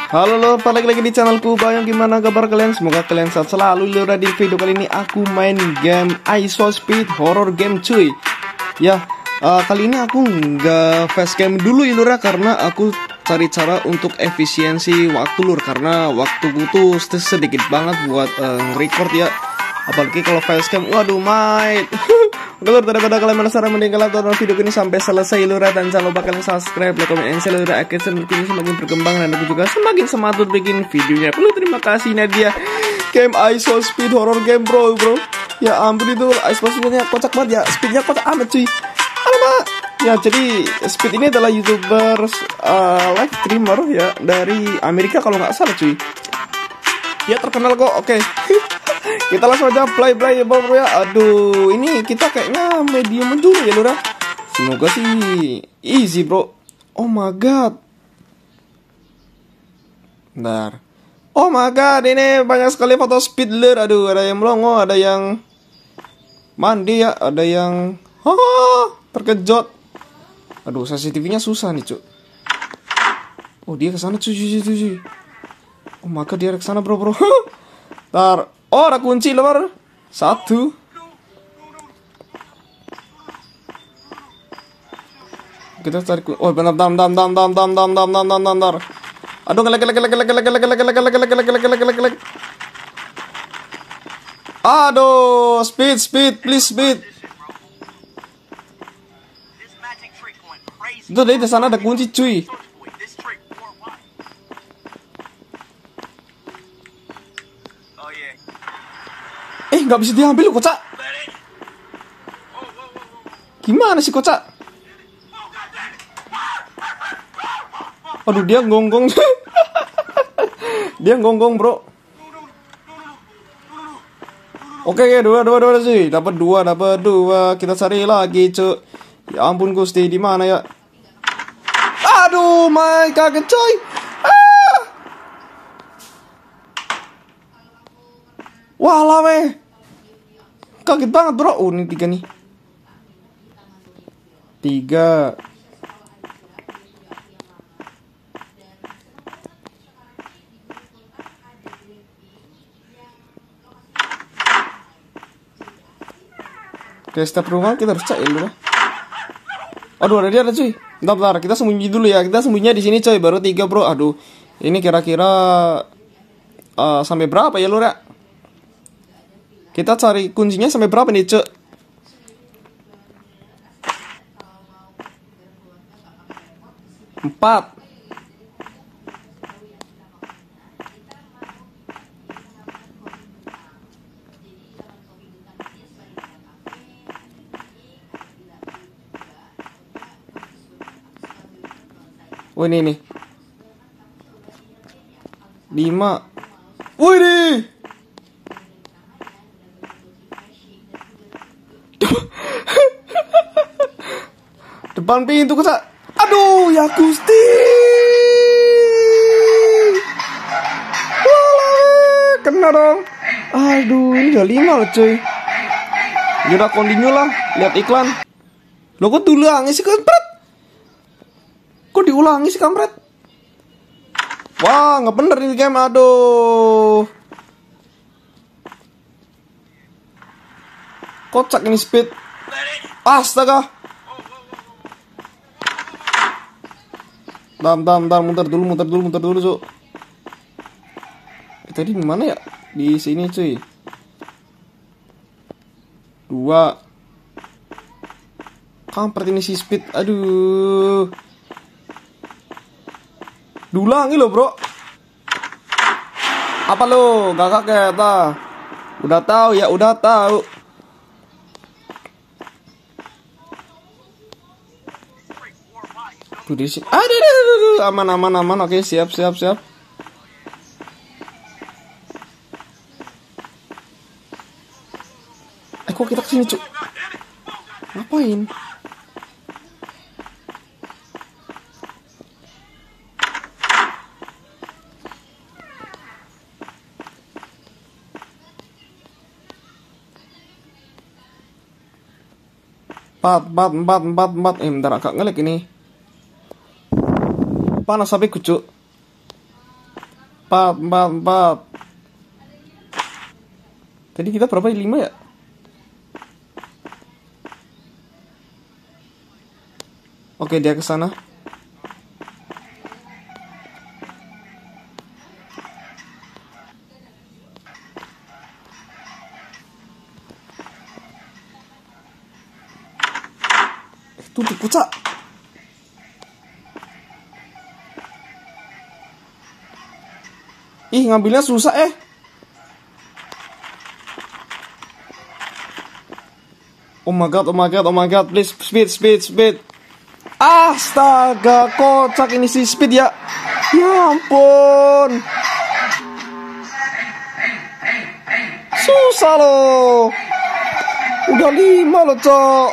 Halo lor, balik lagi di channelku Bayang. Gimana kabar kalian? Semoga kalian sehat selalu lor. Di video kali ini aku main game IShowSpeed horror game cuy. Ya, kali ini aku nggak facecam dulu ya lor, karena aku cari cara untuk efisiensi waktu lor. Karena waktuku tuh sedikit banget buat record ya. Apalagi kalau facecam, waduh mate. Oke lor, daripada kalian penasaran, mending kalian tonton video ini sampai selesai lor. Dan jangan lupa kalian subscribe, like, comment, and share lor. Akhirnya channel ini semakin berkembang dan aku juga semakin semangat bikin videonya. Perlu terima kasih Nadia. Game IShowSpeed horror game bro. Ya ampun, itu IShowSpeednya kocak banget ya. Speednya kocak amat cuy. Alamak. Ya jadi Speed ini adalah YouTuber live streamer ya dari Amerika kalau nggak salah cuy. Ya terkenal kok. Oke. Kita langsung aja play ya bro ya. Aduh, ini kita kayaknya medium dulu ya lura. Semoga sih easy bro. Oh my god. Bentar. Oh my god, ini banyak sekali foto speed lur. Aduh, ada yang melongo, ada yang mandi ya, ada yang terkejut. Aduh, sensitivity-nya susah nih cuk. Oh dia kesana cuy. Oh my god, dia kesana bro. Ntar. Oh, ada kunci lor. 1. Kita cari kunci. Oh, bentar. Aduh, ngelek. Aduh, speed, please speed. Itu dari sana ada kunci cuy. Nggak bisa diambil kocak. Gimana sih kocak? Aduh, dia gonggong. Dia gonggong bro. Oke, 2 sih. Dapat 2. Kita cari lagi cuk. Ya ampun Gusti, di mana ya? Aduh, my kaget coy. Walah weh. Kaget banget bro. Oh ini 3 nih. 3. Oke, step rumah kita harus cek ya dulu. Aduh, ada cuy. Bentar, kita sembunyi dulu ya. Kita sembunyinya di sini coy. Baru 3 bro. Aduh, ini kira-kira sampai berapa ya lura? Kita cari kuncinya sampai berapa nih cek? 4. Oh ini nih 5. Wih nih. Depan pintu kocak. Aduh ya Gusti. Walah, kena dong. Aduh, ini udah 5 loh cuy. Udah continue lah. Lihat iklan. Loh kok diulangi sih kampret? Kok diulangi sih kampret? Wah, nggak bener ini game. Aduh. Kocak ini speed. Astaga. Bentar, muter dulu, Cuk. Tadi di mana ya? Di sini, cuy. 2. Kampret ini si speed. Aduh. Dulangi lo, bro. Apa lo? Gak kaget, Udah tahu. Tuh di sini. Aduh, aman. Oke, siap. Kok kita kesini cuk? Ngapain? Empat. Bentar, agak ngelek ini. Panas sampai kucuk. 4. Tadi kita berapa? 5 ya? Oke, dia ke sana. Tuh dikucak. Ih, ngambilnya susah Oh my god, please speed. Astaga, kocak ini si Speed ya. Ya ampun. Susah loh. Udah 5 loh, Cok.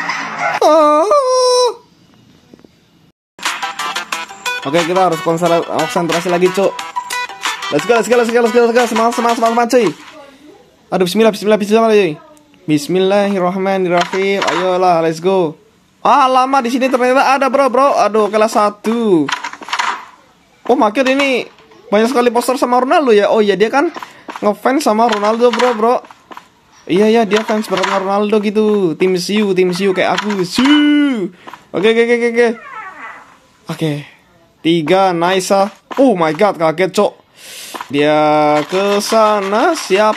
Oke, kita harus konsentrasi lagi, Cok. Let's go. Semangat, cuy. Aduh, bismillah, cuy. Bismillahirrahmanirrahim. Ayolah, let's go. Lama di sini ternyata ada, bro. Aduh, kelas 1. Oh, makin ini banyak sekali poster sama Ronaldo ya. Oh iya, dia kan ngefans sama Ronaldo, bro. Iya, dia fans berat sama Ronaldo gitu. Tim Siu kayak aku. Oke. 3, nice. Oh my god, kaget, Cok. Dia ke sana, siap.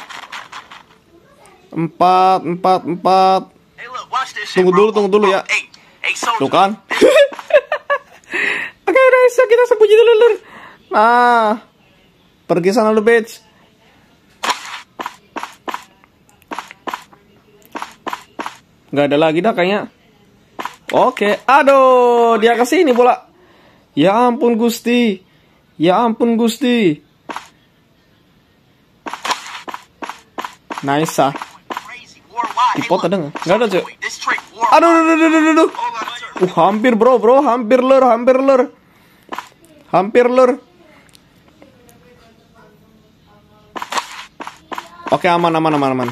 4. Tunggu dulu ya. Tuh kan. Oke, nice. Kita sembunyi dulu, Lur. Nah, pergi sana lu, bitch. Nggak ada lagi dah kayaknya. Oke. Aduh, dia ke sini pula. Ya ampun Gusti. Nice. Dipot ada nggak? Nggak ada, cuy. Aduh. Hampir, bro. Hampir lur. Oke, aman. Aman.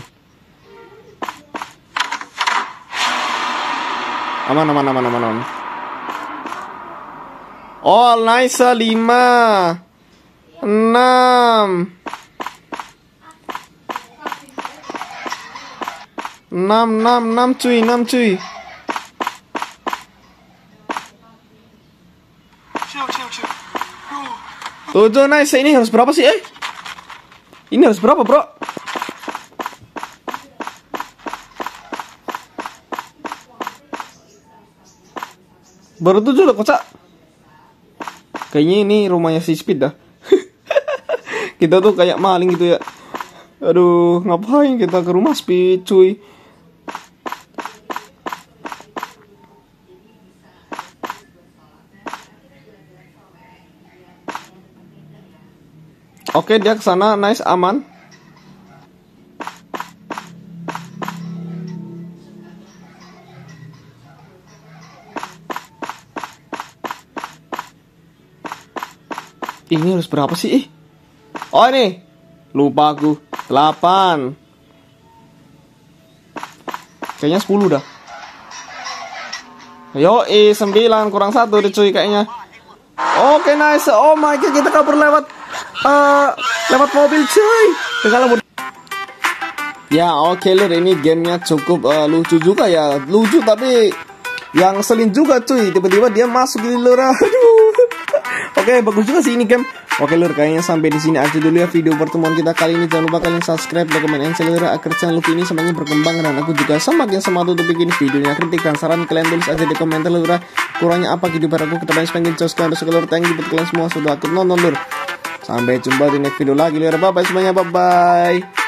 Oh, nice. 5, 6. 6 cuy. Tuh, nice. Ini harus berapa sih, Ini harus berapa, bro? Baru 7 loh, kocak. Kayaknya ini rumahnya si Speed dah. Kita tuh kayak maling gitu ya. Aduh, ngapain kita ke rumah Speed, cuy? Oke, dia ke sana, nice, aman. Ini harus berapa sih? Oh, ini. Lupa aku. 8. Kayaknya 10 dah. Yo, 9 kurang 1 deh, cuy, kayaknya. Oke, nice. Oh my god, kita kabur lewat mobil, cuy. Ya, oke, Lur, ini gamenya cukup lucu juga ya. Lucu tapi yang selin juga, cuy. Tiba-tiba dia masuk di Lur. Aduh. Oke, bagus juga sih ini game. Oke, Lur, kayaknya sampai di sini aja dulu ya video pertemuan kita kali ini. Jangan lupa kalian subscribe, like, comment, and share agar channel ini semakin berkembang, dan aku juga semakin semangat untuk bikin videonya. Kritik dan saran kalian tulis aja di komentar, Lur. Kurangnya apa video baru aku kedepannya semakin jos kalian. Lur, thank you buat kalian semua sudah aktif nonton, Lur. Sampai jumpa di next video lagi, Lur. Bye bye semuanya, bye bye.